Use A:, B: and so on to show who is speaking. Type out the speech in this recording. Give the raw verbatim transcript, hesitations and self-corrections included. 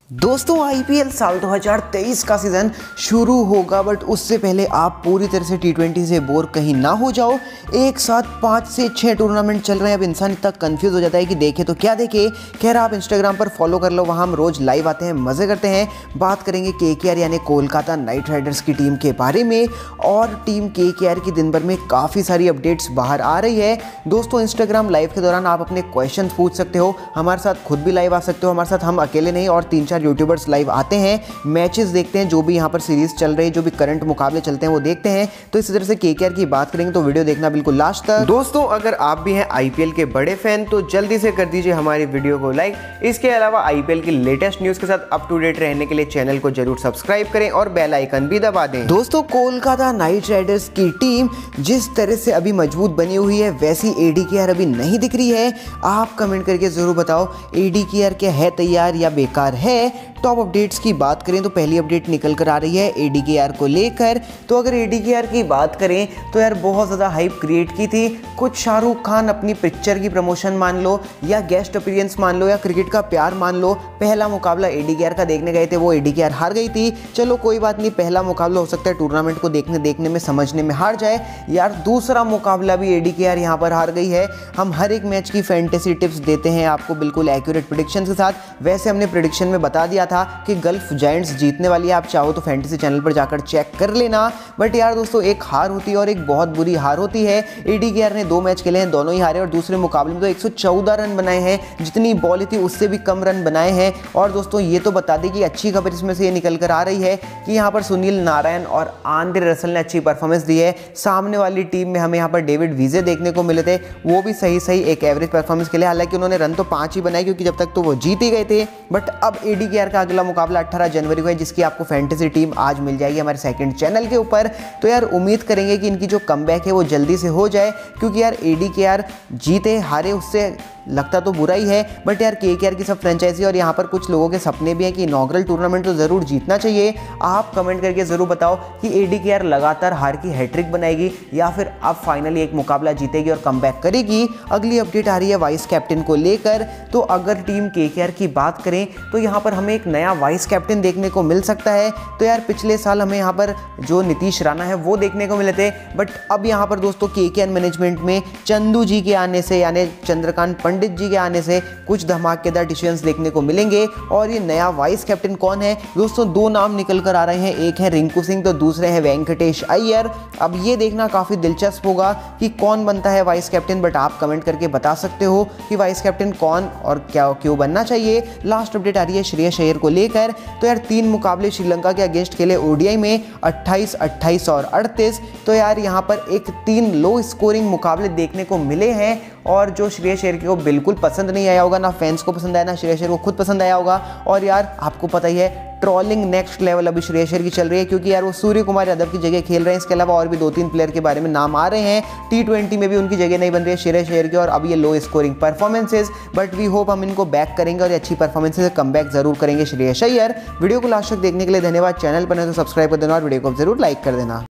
A: दोस्तों आईपीएल साल दो हज़ार तेईस का सीज़न शुरू होगा, बट उससे पहले आप पूरी तरह से टी ट्वेंटी से बोर कहीं ना हो जाओ। एक साथ पाँच से छः टूर्नामेंट चल रहे हैं। अब इंसान इतना कंफ्यूज हो जाता है कि देखे तो क्या देखे। खैर आप इंस्टाग्राम पर फॉलो कर लो, वहाँ हम रोज़ लाइव आते हैं, मज़े करते हैं। बात करेंगे केकेआर यानी कोलकाता नाइट राइडर्स की टीम के बारे में, और टीम केकेआर की दिन भर में काफ़ी सारी अपडेट्स बाहर आ रही है। दोस्तों इंस्टाग्राम लाइव के दौरान आप अपने क्वेश्चन पूछ सकते हो, हमारे साथ खुद भी लाइव आ सकते हो। हमारे साथ हम अकेले नहीं और तीन यूट्यूबर्स लाइव आते हैं, मैचेस देखते हैं, जो भी यहाँ पर सीरीज चल रही है, जो भी करंट मुकाबले चलते हैं वो देखते हैं। तो इसी तरह से केकेआर की बात करेंगे तो वीडियो देखना बिल्कुल लास्ट तक। दोस्तों अगर आप भी हैं आईपीएल के बड़े फैन तो जल्दी से कर दीजिए हमारी वीडियो को लाइक। इसके अलावा आईपीएल की लेटेस्ट न्यूज के साथ अप टू डेट रहने के लिए चैनल को जरूर सब्सक्राइब करें और बेल आइकन भी दबा दें। दोस्तों कोलकाता नाइट राइडर्स की टीम जिस तरह से अभी मजबूत बनी हुई है, वैसी एडीकेआर अभी नहीं दिख रही है। आप कमेंट करके जरूर बताओ एडीकेआर क्या है तैयार या बेकार है। टॉप अपडेट्स की बात करें तो पहली अपडेट निकल कर आ रही है एडीकेआर को लेकर। तो अगर एडीकेआर की बात करें तो यार बहुत ज़्यादा हाइप क्रिएट की थी। कुछ शाहरुख खान अपनी पिक्चर की प्रमोशन मान लो, या गेस्ट अपीयरेंस मान लो, या क्रिकेट का प्यार मान लो। पहला मुकाबला एडीकेआर का देखने गए थे, वो एडीकेआर हार गई थी। चलो कोई बात नहीं, पहला मुकाबला हो सकता है टूर्नामेंट को देखने देखने में समझने में हार जाए। यार दूसरा मुकाबला भी एडीकेआर यहाँ पर हार गई है। हम हर एक मैच की फैंटेसी टिप्स देते हैं आपको बिल्कुल एक्यूरेट प्रेडिक्शन के साथ। वैसे हमने प्रेडिक्शन में बता दिया था कि गल्फ जायंट्स जीतने वाली है। आप चाहो तो फैंटेसी चैनल पर जाकर चेक कर लेना। बट यार दोस्तों एक हार होती है और एक बहुत बुरी हार होती है। एडीकेआर ने दो मैच खेले हैं, दोनों ही हारे, और दूसरे मुकाबले में तो एक सौ चौदह रन बनाए हैं। जितनी बॉल थी उससे भी कम रन बनाए हैं। और दोस्तों ये तो बता दें कि अच्छी खबर इसमें से ये निकल कर आ रही है कि यहाँ पर सुनील नारायण और आंद्रे रसल ने अच्छी परफॉर्मेंस दी है। सामने वाली टीम में हमें यहाँ पर डेविड विजे देखने को मिले थे, वो भी सही सही एक एवरेज परफॉर्मेंस के लिए। हालांकि उन्होंने रन तो पाँच ही बनाए क्योंकि जब तक तो वो जीत ही गए थे। बट अब एडीकेआर का अगला मुकाबला अठारह जनवरी को है, जिसकी आपको फैंटेसी टीम आज मिल जाएगी हमारे सेकंड चैनल के ऊपर। तो यार उम्मीद करेंगे कि इनकी जो कमबैक है वो जल्दी से हो जाए, क्योंकि यार एडीकेआर जीते हारे उससे लगता तो बुरा ही है। बट यार केकेआर की सब फ्रेंचाइजी और यहाँ पर कुछ लोगों के सपने भी हैं कि इनॉग्रल टूर्नामेंट तो जरूर जीतना चाहिए। आप कमेंट करके जरूर बताओ कि एडीकेआर लगातार हार की हैट्रिक बनाएगी या फिर अब फाइनली एक मुकाबला जीतेगी और कमबैक करेगी। अगली अपडेट आ रही है वाइस कैप्टन को लेकर। तो अगर टीम केकेआर की बात करें तो यहाँ पर हमें एक नया वाइस कैप्टन देखने को मिल सकता है। तो यार पिछले साल हमें यहाँ पर जो नीतीश राणा है वो देखने को मिले थे, बट अब यहाँ पर दोस्तों केकेआर मैनेजमेंट में चंदू जी के आने से यानी चंद्रकांत पंडित जी के आने से कुछ धमाकेदार डिसीजंस देखने को मिलेंगे। और ये नया वाइस कैप्टन कौन है दोस्तों, दो नाम निकल कर आ रहे हैं, एक है रिंकू सिंह तो दूसरे है वेंकटेश अय्यर। अब ये देखना काफी दिलचस्प होगा कि कौन बनता है वाइस कैप्टन। बट आप कमेंट करके बता सकते हो कि वाइस कैप्टन कौन और क्या क्यों बनना चाहिए। लास्ट अपडेट आ रही है श्रेयस अय्यर को लेकर। तो यार तीन मुकाबले श्रीलंका के अगेंस्ट खेले ओडीआई में, अट्ठाईस अट्ठाईस और अड़तीस। तो यार यहाँ पर एक तीन लो स्कोरिंग मुकाबले देखने को मिले हैं, और जो श्रेयस अय्यर को बिल्कुल पसंद नहीं आया होगा, ना फैंस को पसंद आया, ना श्रेयस अय्यर को खुद पसंद आया होगा। और यार आपको पता ही है ट्रोलिंग नेक्स्ट लेवल अभी श्रेयस अय्यर की चल रही है, क्योंकि यार वो सूर्य कुमार यादव की जगह खेल रहे हैं। इसके अलावा और भी दो तीन प्लेयर के बारे में नाम आ रहे हैं। टी ट्वेंटी में भी उनकी जगह नहीं बन रही है श्रेयस अय्यर की, और अब ये low scoring performances. But we hope हम इनको बैक करेंगे और अच्छी परफॉर्मेंसेज से कम बैक जरूर करेंगे श्रेयस अय्यर। वीडियो को लास्ट तक देखने के लिए धन्यवाद। चैनल पर है तो सब्सक्राइब कर देना और वीडियो को जरूर लाइक कर देना।